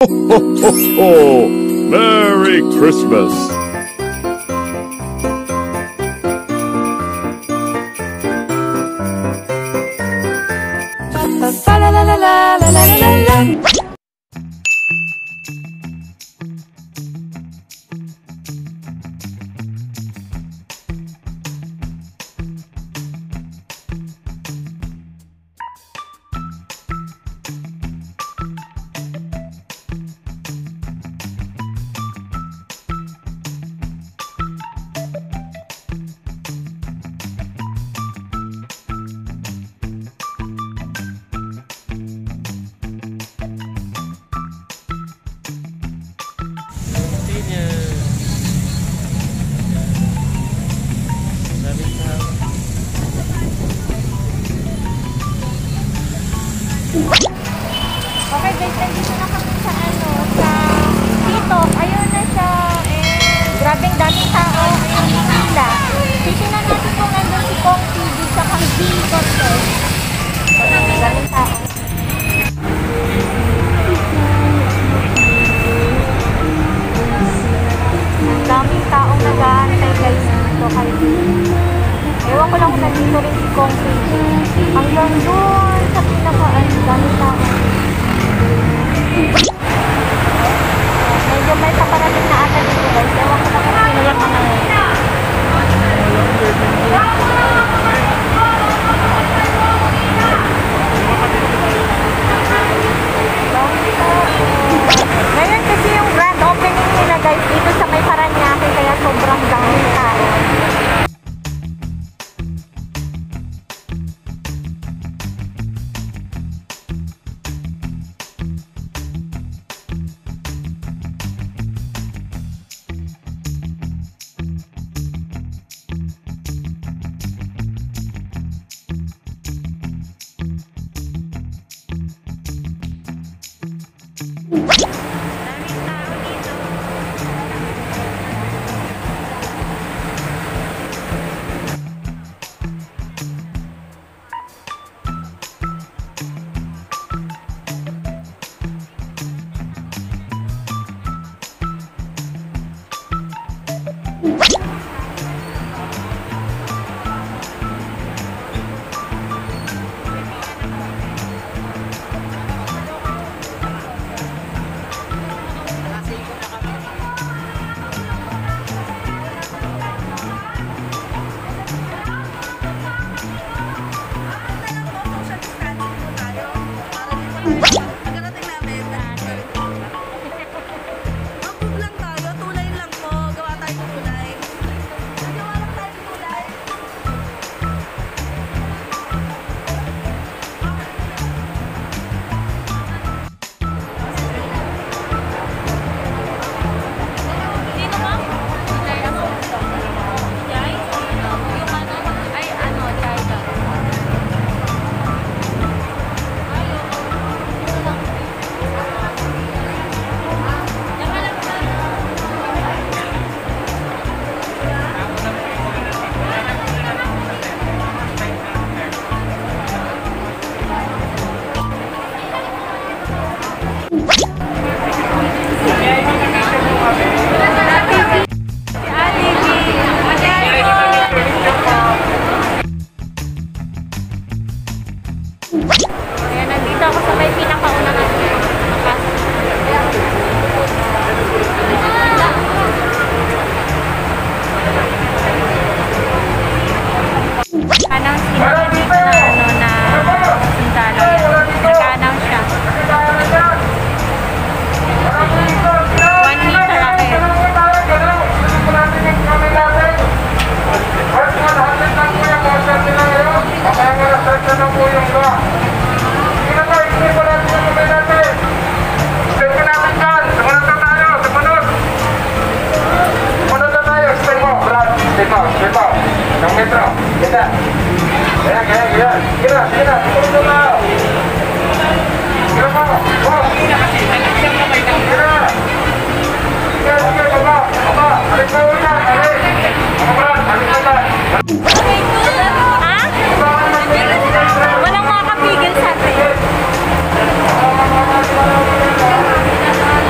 Ho, ho, ho! Merry Christmas! Okay guys, nandito na kami sa sa Teatalk. Ayun na siya. Grabing daming tao. Ayun yung Nila. Titingnan natin kung nandun si Cong sa CORTEZ. Daming tao. Daming taong nag-aantay guys dito kayo. Ewan ko lang kung nandito rin si Cong. Hanggang doon sa pinakaan, daming tao. Medyo may paparating na ata dito guys. Ewan ko lang kung sino yung mga ngayon kasi yung grand opening nila guys dito sa may Paranaque, kaya sobrang daming tao. Walang makakapigil sa atin.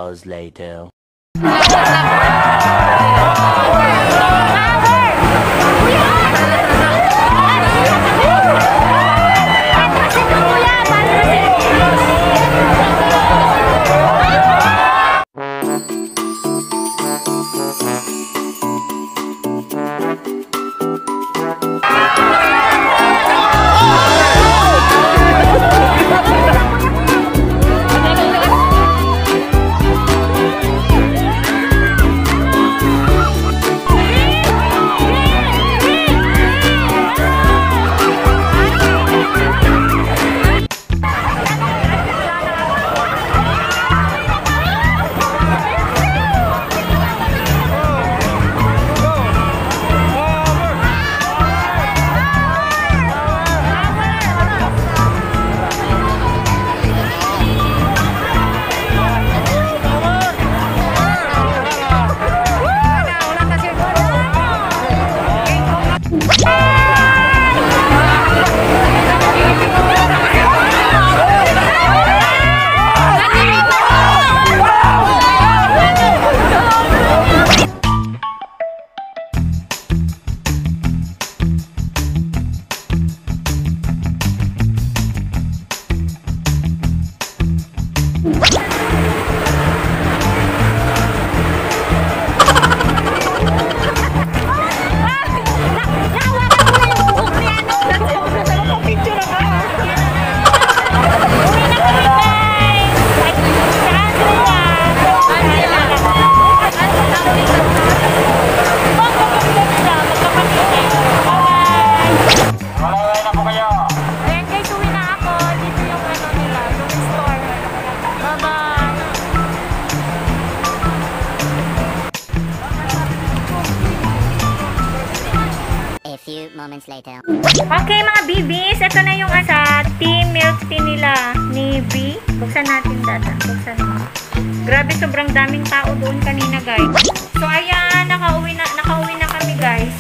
hours later. Moments later. Okay mga bibis, ito na yung sa tea milk tea nila ni B. Buksan natin data. Buksan mo. Grabe, sobrang daming tao doon kanina guys. So ayan, nakauwi na kami guys.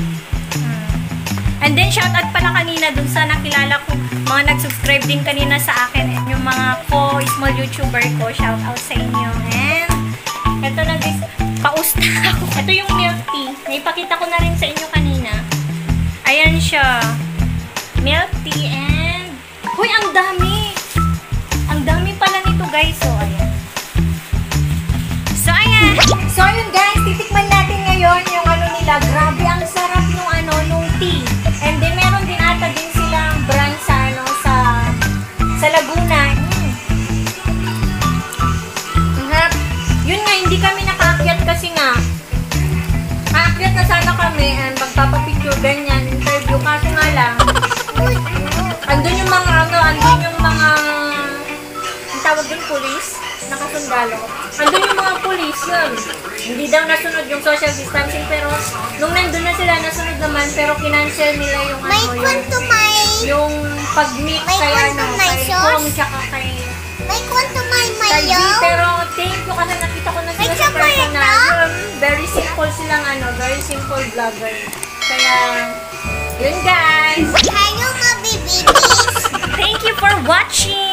And then shoutout pala kanina dun sa nakilala ko, mga nag-subscribe din kanina sa akin, yung mga small YouTuber ko. Shoutout sa inyo. And ito na guys, paus na ako. Ito yung milk tea. Naipakita ko na rin sa inyo kanina. Ayan siya. Milk tea and... Uy, ang dami! Ang dami pala nito guys. So, ayan. So, ayan. So, yun guys. Titikman natin ngayon yung ano nila. Grabe, ang sarap nung ano, nung tea. And then, meron din ata din silang brand sa ano, sa Laguna. Yun nga, hindi kami nakaakyat kasi nga. Aakyat na sana kami and magpapapicture ganyan, interview. Kaso nga lang, andun yung mga ang tawag yung police, nakasundalo. Andun yung mga police yun. Hindi daw nasunod yung social distancing, pero nung nandun na sila, nasunod naman, pero kinancel nila yung yung pag-meet kay Cong tsaka kay pero thank you kasi nakita ko na sila sa personal. Very simple silang very simple vlogger. Kaya, yun guys. Hello mga babies. Thank you for watching.